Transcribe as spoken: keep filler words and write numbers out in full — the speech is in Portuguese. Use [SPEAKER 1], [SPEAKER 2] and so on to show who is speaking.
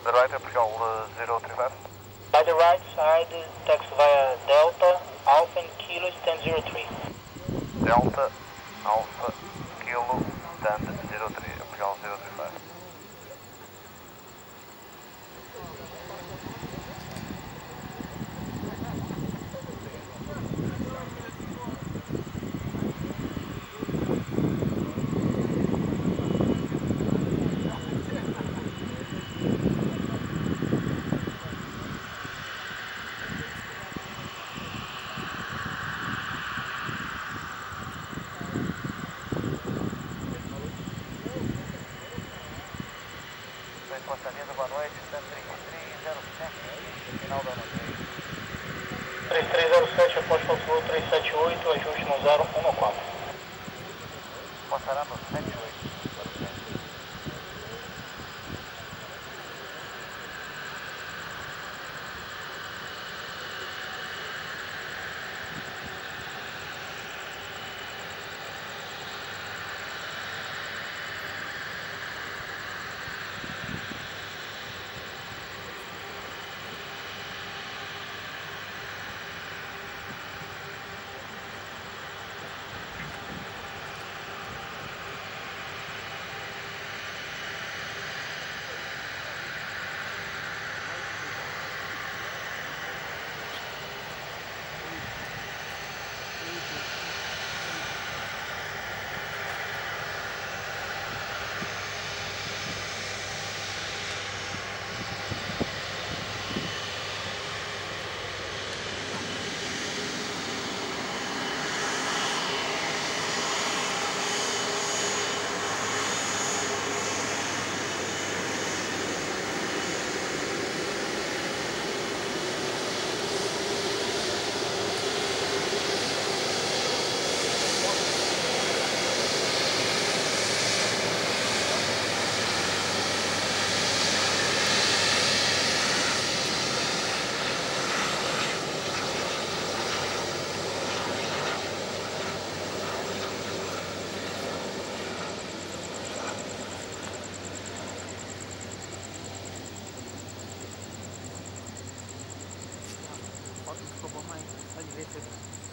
[SPEAKER 1] The right, Portugal uh, zero three five.
[SPEAKER 2] By the right side, taxi via Delta, Alpha and Kilo, stand zero three.
[SPEAKER 1] Delta, Alpha, Kilo, stand zero three, Portugal zero three five. Fortaleza, boa noite, stand três três zero sete, final da ano três.
[SPEAKER 2] três três zero sete, aposta ao voo três sete oito, ajuste no zero um quatro.
[SPEAKER 1] Passará no sete oito.
[SPEAKER 3] Foto ficou bom, mas pode ver se